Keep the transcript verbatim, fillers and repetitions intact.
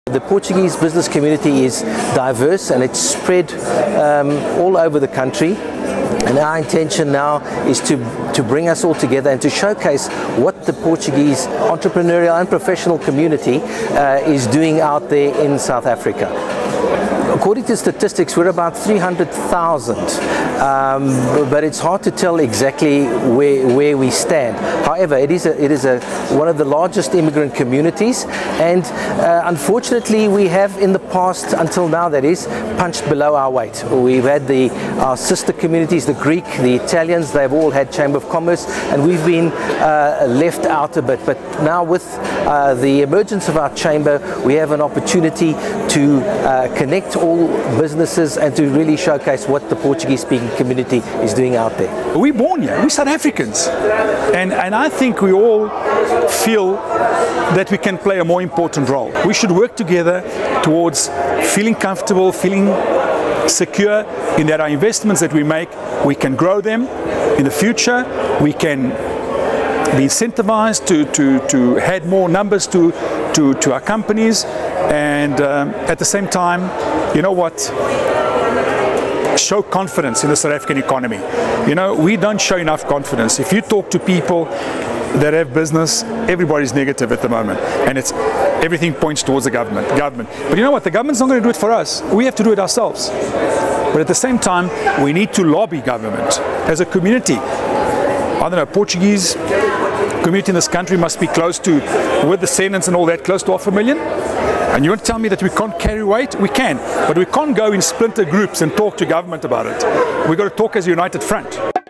The Portuguese business community is diverse and it's spread um, all over the country. And our intention now is to, to bring us all together and to showcase what the Portuguese entrepreneurial and professional community uh, is doing out there in South Africa. According to statistics, we're about three hundred thousand, um, but it's hard to tell exactly where, where we stand. However, it is, a, it is a, one of the largest immigrant communities, and uh, unfortunately we have in the past, until now that is, punched below our weight. We've had the, our sister communities, the Greek, the Italians, they've all had Chamber of Commerce, and we've been uh, left out a bit. But now with uh, the emergence of our chamber, we have an opportunity to uh, connect all businesses and to really showcase what the Portuguese-speaking community is doing out there. We're born here, we're South Africans, and, and I think we all feel that we can play a more important role. We should work together towards feeling comfortable, feeling secure in that our investments that we make, we can grow them in the future, we can be incentivized to, to, to add more numbers to, to, to our companies, and um, at the same time, you know what, show confidence in the South African economy. You know, we don't show enough confidence. If you talk to people that have business, everybody's negative at the moment, and it's everything points towards the government. Government. But you know what, the government's not going to do it for us. We have to do it ourselves. But at the same time, we need to lobby government as a community. I don't know, Portuguese community in this country must be close to, with descendants and all that, close to half a million. And you want to tell me that we can't carry weight? We can, but we can't go in splinter groups and talk to government about it. We've got to talk as a united front.